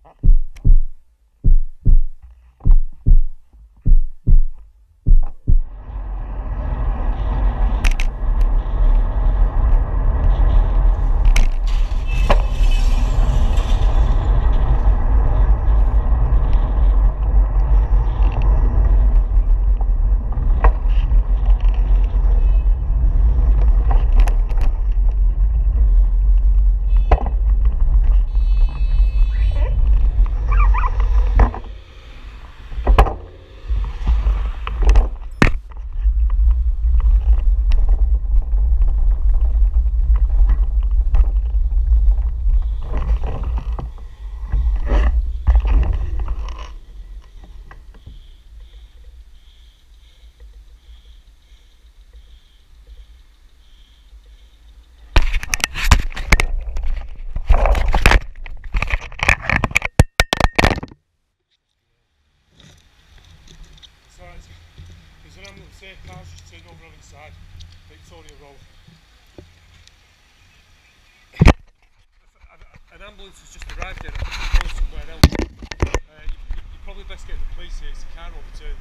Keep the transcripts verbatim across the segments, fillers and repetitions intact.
There's an ambulance here, car's just turned over on its side, Victoria Road. An ambulance has just arrived here, I think it's going somewhere else. Uh, you, you're probably best getting the police here, it's a car overturned.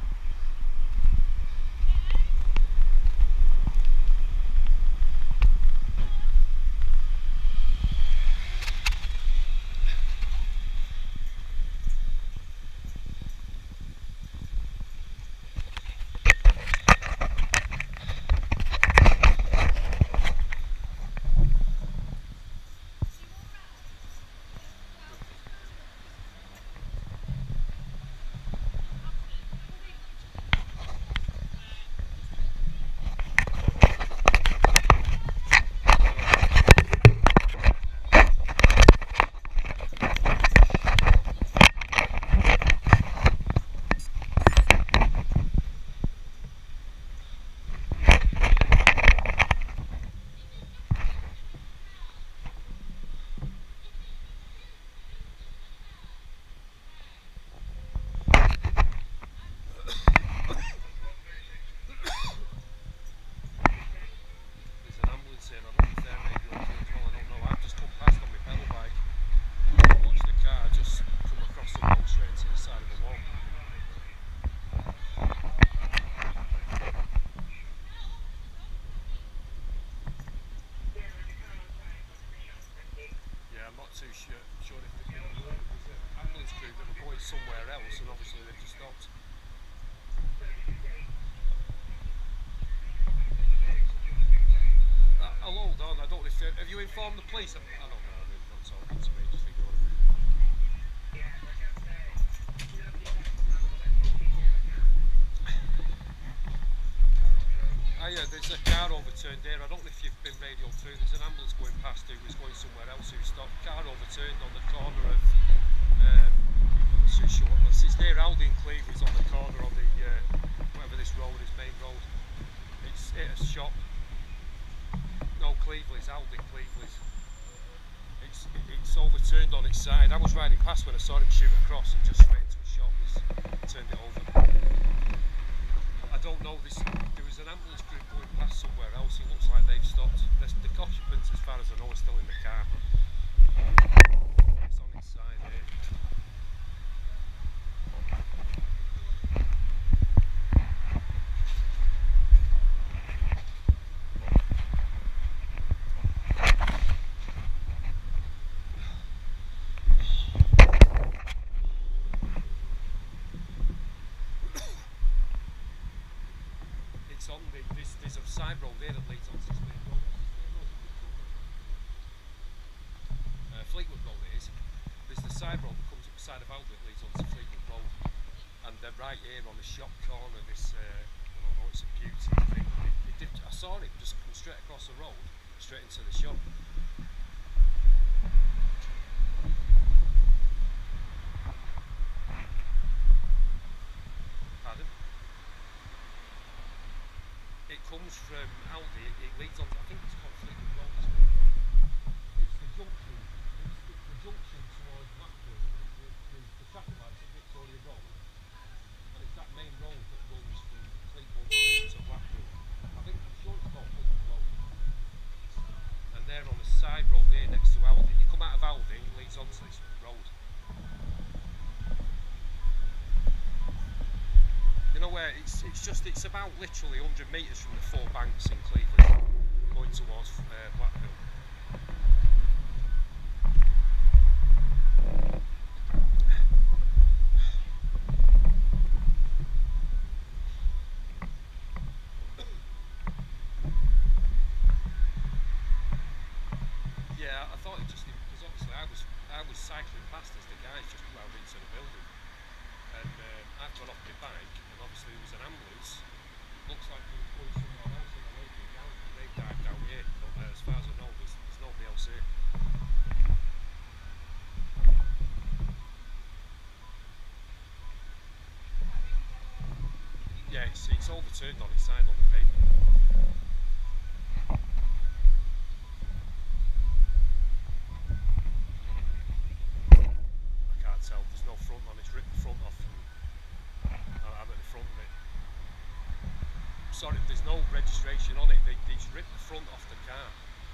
Too sure, sure if they've been there's an ambulance crew that were going somewhere else and obviously they've just stopped. Uh, I'll hold on, I don't know if you, have you informed the police? I don't know, I mean, not talking to me, just think on it. Ah yeah, there's a car overturned here. I don't know if you've been radioed through. There's an ambulance going past who was going somewhere else who stopped. Car overturned on the corner of, um, I'm not too sure, it's near Aldi and Cleveleys on the corner on the, uh, whatever this road is, main road. It's hit a shop. No, Cleveleys, Aldi, Cleveleys. It's, it's overturned on its side. I was riding past when I saw him shoot across and just straight into a shop. He's turned it over. I don't know, this, there was an ambulance group going past somewhere else. It looks like they've stopped. The, the occupants, as far as I know, are still in the car. It's on its side here. It's on the, this, there's a side road there that leads onto this main road. Uh, Fleetwood Road it is. There's the side road that comes up the side of Aldi that leads onto Fleetwood Road. And they're right here on the shop corner, this, uh, I don't know, it's a beauty thing. It, it did, I saw it just come straight across the road, straight into the shop. Pardon? It comes from Aldi, it, it leads on, I think it's called Fleetwood Road. It's the junction, it's the, the junction towards Blackpool, the, the, the traffic lights at Victoria Road, and it's that main road that runs from Fleetwood to Blackpool. I think, I'm sure it's called Fleetwood Road. And they're on the side road here next to Aldi. You come out of Aldi, it leads onto this road. Yeah, it's it's just it's about literally one hundred metres from the four banks in Cleveleys, going towards uh, Blackpool. Yeah, I thought it just because obviously I was I was cycling past as the guys just plowed into the building, and um, I've got off my bike, and obviously there was an ambulance. Looks like they were going somewhere else, and they're laid down. They dived down here, but uh, as far as I know, there's, there's nobody else here. Yeah, it's, it's overturned on its side on the pavement. I can't tell, there's no front on it, it's ripped the front off, and I'm at the front of it. Sorry, there's no registration on it, they, they just ripped the front off the car.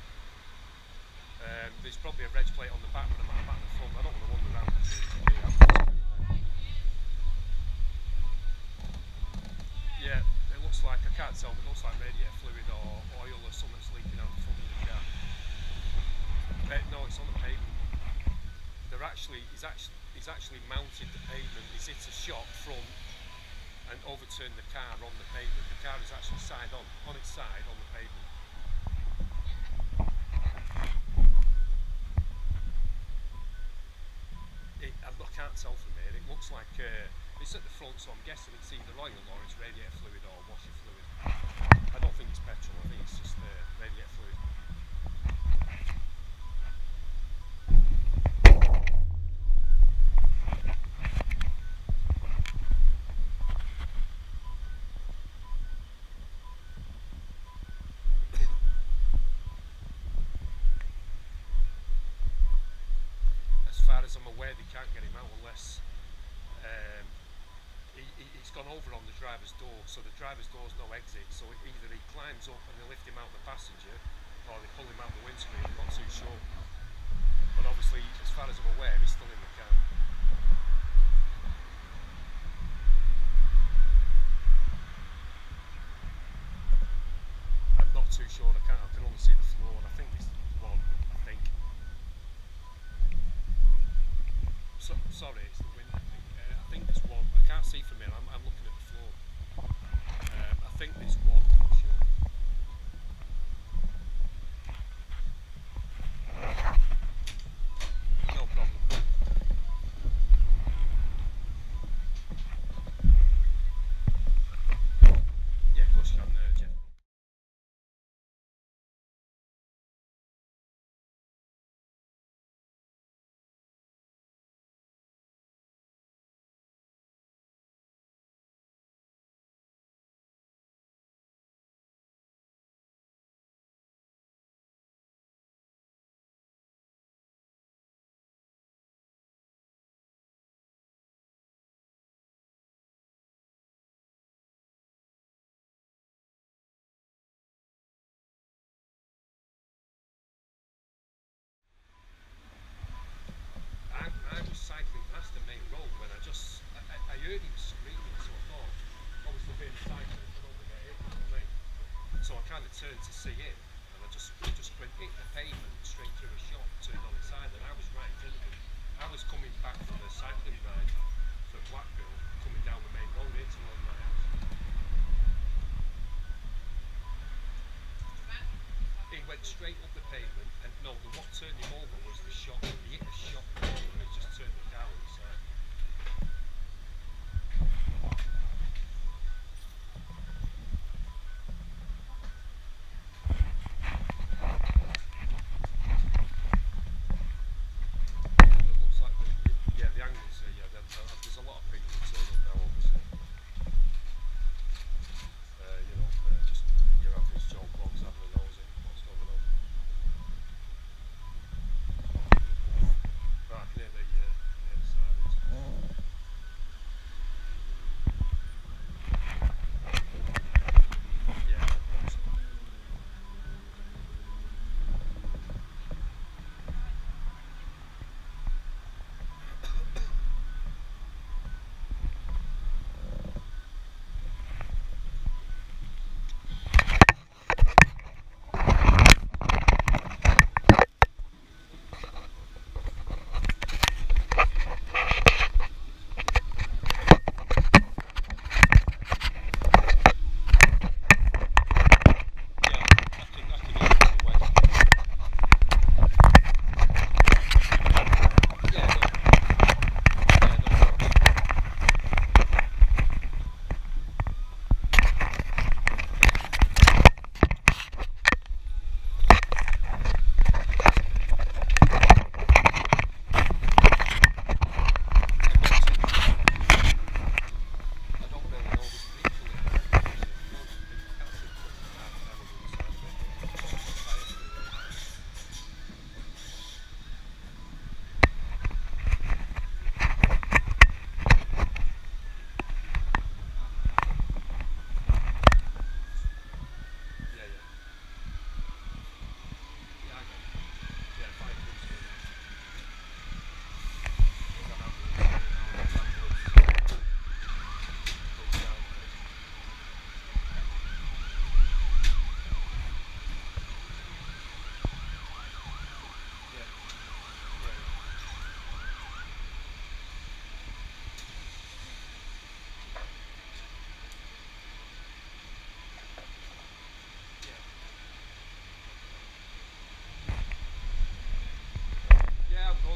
Um, there's probably a reg plate on the back, but I'm at the back of the front. I don't want to wander around and see it. Yeah, it looks like, I can't tell, but it looks like radiator fluid or oil or something that's leaking out the front of the car. Uh, no, it's on the pavement. They're actually, he's actually, he's actually mounted the pavement. He's hit a shot front and overturned the car on the pavement. The car is actually side on, on its side on the pavement. It, I can't tell from here. It looks like uh, it's at the front, so I'm guessing it's either oil or it's radiator fluid or washer fluid. I don't think it's petrol. I think it's just uh, radiator fluid. As far as I'm aware, they can't get him out unless um, he, he, he's gone over on the driver's door, so the driver's door's no exit, so either he climbs up and they lift him out the passenger, or they pull him out the windscreen. I'm not too sure, but obviously, as far as I'm aware, he's still in the car. I'm not too sure, I can't, I can only see the floor, and I think this one, I think. So, sorry, it's the wind, I think. Uh, I think there's one, I can't see from here, I'm, I'm looking at the floor. Um, I think there's one, I'm not sure. No problem. Yeah, of course you can, uh, Jeff. I, I was cycling past the main road when I just, I, I heard him screaming, so I thought, obviously being a cyclist, I don't want to get hit, you know what I mean? So I kind of turned to see him, and I just just went hit the pavement straight through a shop, turned on its side, and I was right in front of him. I was coming back from a cycling ride from Blackpool, coming down the main road here towards my house. He went straight up the pavement, and no, the what turned him over was the shot. He hit a shot, and it just turned the car on the side. It looks like the, yeah, the angles here, yeah, there's, uh, there's a lot of people that turn up now, obviously. Uh, you know, uh, just your average Joe Blogs having a nosy. What's going on?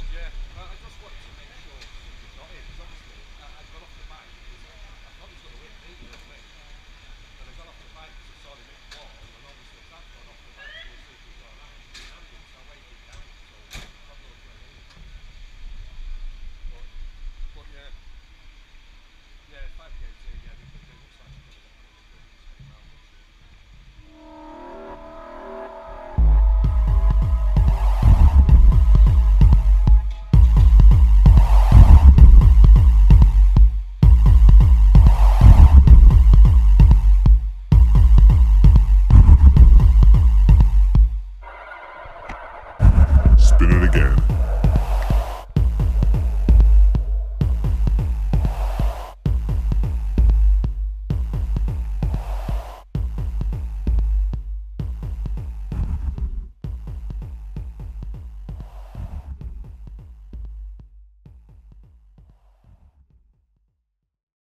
Yeah, I I just wanted to make sure.